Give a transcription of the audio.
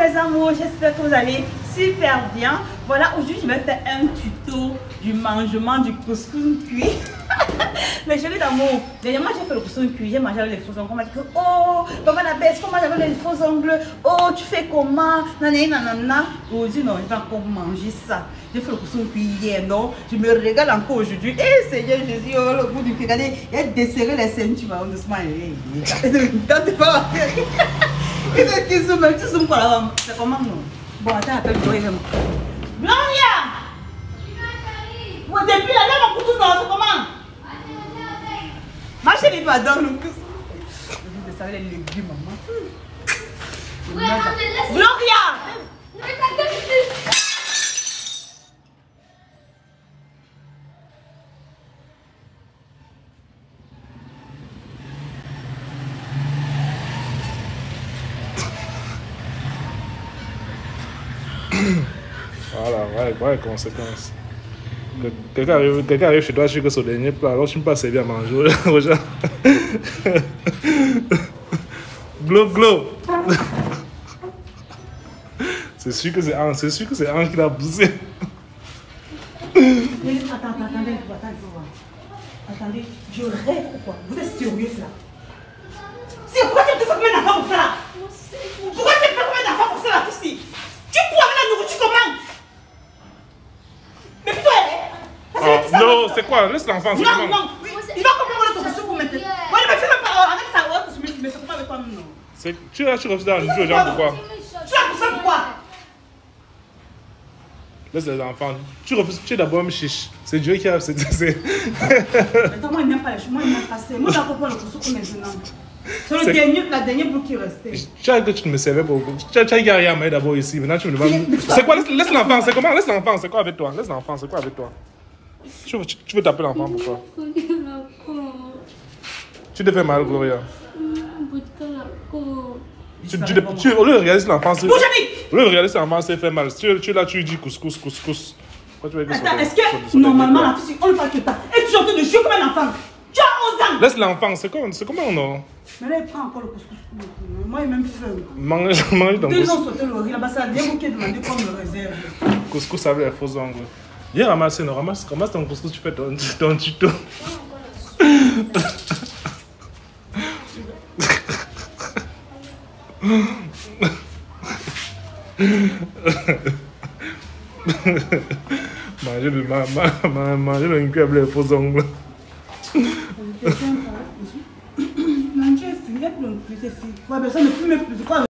mes amours, j'espère que vous allez super bien. Voilà, aujourd'hui je vais faire un tuto du mangement du couscous cuit. Mais chérie d'amour, dernièrement j'ai fait le couscous cuit, j'ai mangé avec les faux ongles. On m'a dit que oh, maman la baisse, comment j'avais les faux ongles? Oh, tu fais comment? Nanana. Aujourd'hui non, je vais encore manger ça. J'ai fait le couscous cuit hier, non? Je me régale encore aujourd'hui. Eh Seigneur Jésus, oh, le bout du pied, regardez, il a desserré les ceintures, doucement. T'es pas tu zoomes quoi là? C'est comment non? Bon, attends, appelle Gloria. Gloria! Depuis là, mon couteau, c'est comment? Ma chérie, pardon, le couteau. Je vais desserrer les légumes, maman. Gloria! Voilà, les conséquences. Quelqu'un arrive chez toi, je sais que c'est au dernier plat, alors je ne peux pas servir à manger aux gens. Glow. C'est sûr que c'est Ange qui l'a poussé. Attendez, je rêve ou quoi? Vous êtes sérieux là? C'est pourquoi tu me fais combien d'enfants pour ça là? Pourquoi tu me fais combien d'enfants pour ça là, Fissi? Tu prends avec la nourriture comment? Mais putain, non, c'est quoi? Laisse l'enfant. Non, il va comprendre ton couscous pour maintenant. Moi, je me fais même pas avec sa haute, mais c'est pas avec toi non. Tu refuses d'aller jouer aux gens, pourquoi? Tu as poussé pourquoi? Laisse les enfants. Tu refuses, tu es d'abord un chiche. C'est Dieu qui a. Attends, moi, il n'aime pas les choses. Moi, il n'aime pas ça. Moi, j'en comprends le couscous maintenant. C'est la dernière boule qui restait. Tu as que tu me servais beaucoup. Tu as gagné à manger d'abord ici. Maintenant, tu me demandes. C'est quoi? Laisse l'enfant. C'est comment? Laisse l'enfant. C'est quoi avec toi? Laisse l'enfant. C'est quoi avec toi? Tu veux taper l'enfant pourquoi? Tu te fais mal, Gloria. Au lieu de regarder l'enfant, c'est fait mal. Tu es là, tu lui dis couscous. Attends, est-ce que normalement la fille, on ne parle que ça? Et tu es en train de jouer comme un enfant? Tu as 11 ans! Laisse l'enfant, c'est comment non? Mais là, il prend encore le couscous. Moi, il même faim. Mange ton couscous. 2 ans sauté le riz là-bas, ça a bien beaucoup demandé comme le réserve. Couscous avec les faux ongles. Viens ramasser, non, ramasse ton couscous, tu fais ton tuto. Manger le cul avec les faux ongles. Non, tu es fini, il y a plus de plus. Ouais, mais ça ne fume plus.